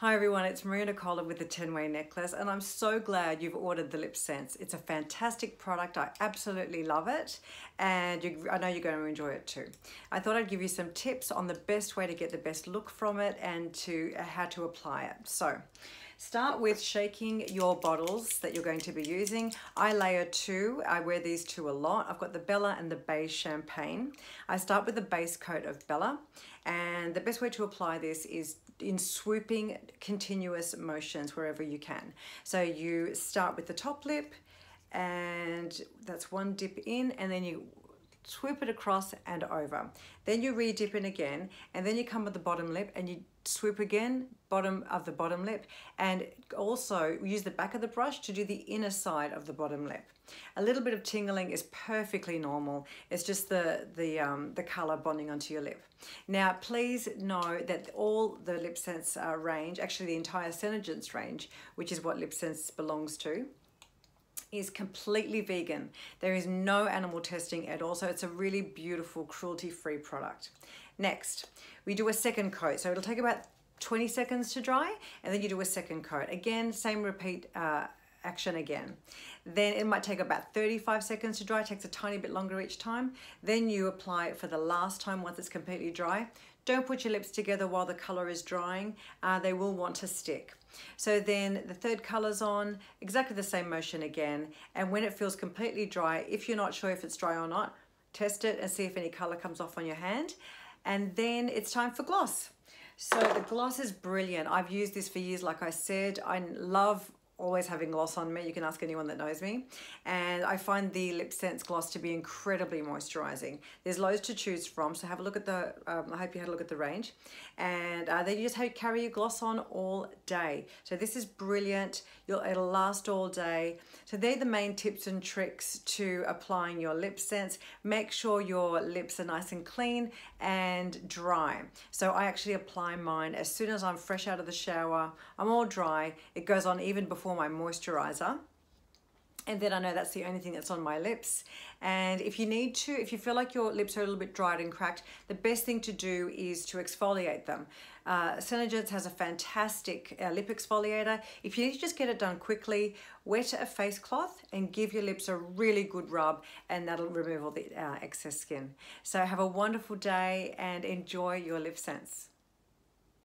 Hi everyone, it's Maria Nicola with the 10-Way Necklace, and I'm so glad you've ordered the Lip Sense. It's a fantastic product. I absolutely love it, and I know you're going to enjoy it too. I thought I'd give you some tips on the best way to get the best look from it and to how to apply it. So start with shaking your bottles that you're going to be using. I layer two. I wear these two a lot. I've got the Bella and the Beige Champagne. I start with the base coat of Bella, and the best way to apply this is in swooping continuous motions wherever you can. So you start with the top lip, and that's one dip in, and then you swoop it across and over. Then you re-dip in again, and then you come with the bottom lip and you swoop again, bottom of the bottom lip, and also use the back of the brush to do the inner side of the bottom lip. A little bit of tingling is perfectly normal. It's just the color bonding onto your lip. Now, please know that all the Lip Sense range, actually the entire Senegence range, which is what Lip Sense belongs to, is completely vegan. There is no animal testing at all, so it's a really beautiful, cruelty-free product. Next, we do a second coat. So it'll take about 20 seconds to dry, and then you do a second coat. Again, same repeat action again. Then it might take about 35 seconds to dry. It takes a tiny bit longer each time. Then you apply it for the last time once it's completely dry. Don't put your lips together while the color is drying. They will want to stick. So then the third color's on, exactly the same motion again. And when it feels completely dry, if you're not sure if it's dry or not, test it and see if any color comes off on your hand. And then it's time for gloss. So the gloss is brilliant. I've used this for years, like I said. I love always having gloss on me. You can ask anyone that knows me. And I find the Lip Sense gloss to be incredibly moisturizing. There's loads to choose from, so have a look at the, I hope you had a look at the range. And then you just carry your gloss on all day. So this is brilliant. It'll last all day. So they're the main tips and tricks to applying your Lip Sense. Make sure your lips are nice and clean and dry. So I actually apply mine as soon as I'm fresh out of the shower. I'm all dry. It goes on even before my moisturizer, and then I know that's the only thing that's on my lips. And if you need to, if you feel like your lips are a little bit dried and cracked, the best thing to do is to exfoliate them. Senegence has a fantastic lip exfoliator. If you need to just get it done quickly, wet a face cloth and give your lips a really good rub, and that'll remove all the excess skin. So have a wonderful day and enjoy your Lip Sense.